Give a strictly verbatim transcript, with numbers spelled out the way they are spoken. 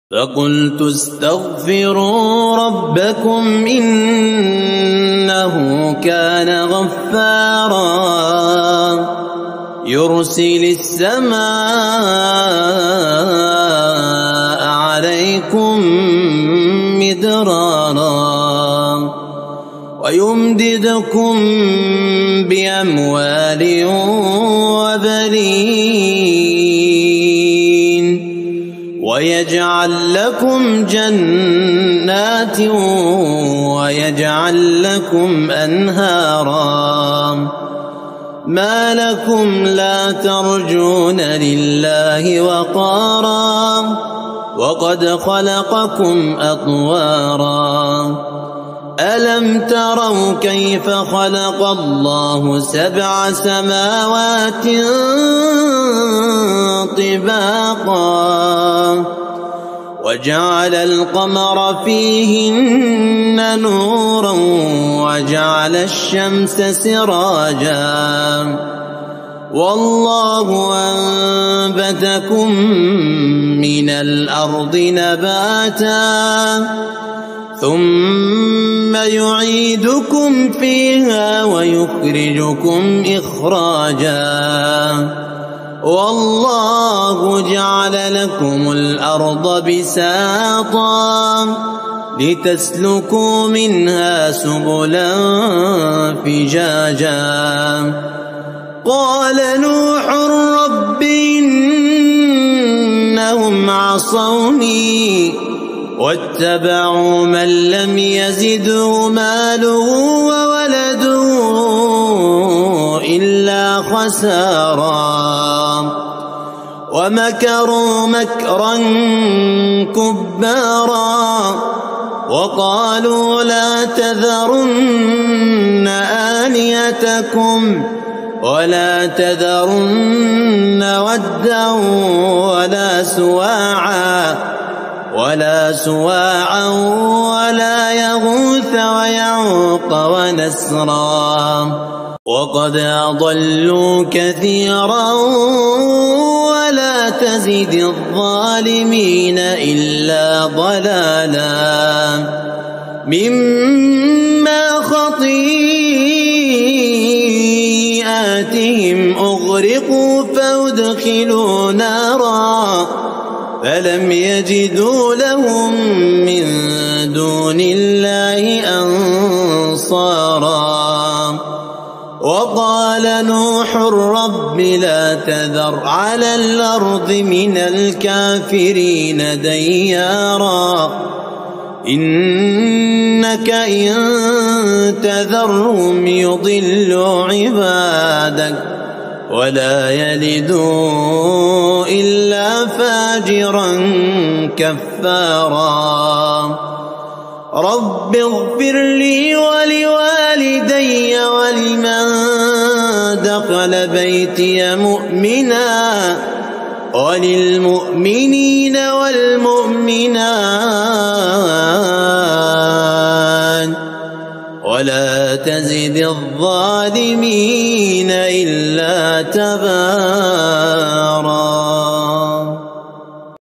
فقلت استغفروا ربكم إنه كان غفارا يرسل السماء عليكم مدرارا ويمددكم بأموال وبنين ويجعل لكم جنات ويجعل لكم أنهارا ما لكم لا ترجون لله وقارا وقد خلقكم أطوارا ألم تروا كيف خلق الله سبع سماوات طباقا وجعل القمر فيهن نورا وجعل الشمس سراجا والله أنبتكم من الأرض نباتا ثم يعيدكم فيها ويخرجكم إخراجا والله جعل لكم الأرض بساطا لتسلكوا منها سبلا فجاجا قال نوح رب إنهم عصوني واتبعوا من لم يزده ماله وولده إلا خسارا ومكروا مكرا كبارا وقالوا لا تذرن آلهتكم ولا تذرن ودا ولا سواعا ولا سواعا ولا يغوث ويعوق ونسرا وقد أضلوا كثيرا ولا تزد الظالمين إلا ضلالا مما خطيئاتهم أغرقوا فأدخلوا نارا فلم يجدوا لهم من دون الله أنصارا وقال نوح رب لا تذر على الأرض من الكافرين ديارا إنك إن تذرهم يضلوا عبادك ولا يلدوا إلا فاجرا كفارا رب اغفر لي ولوالدي ولمن دخل بيتي مؤمنا وللمؤمنين والمؤمنات ولا تزد الظالمين إلا تبارا.